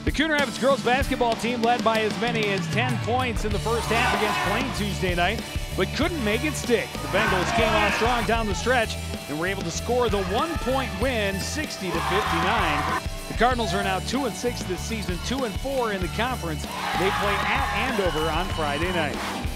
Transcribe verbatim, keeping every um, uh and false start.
The Coon Rapids girls basketball team led by as many as ten points in the first half against Blaine Tuesday night, but couldn't make it stick. The Bengals came on strong down the stretch and were able to score the one-point win, sixty to fifty-nine. The Cardinals are now two and six this season, two and four in the conference. They play at Andover on Friday night.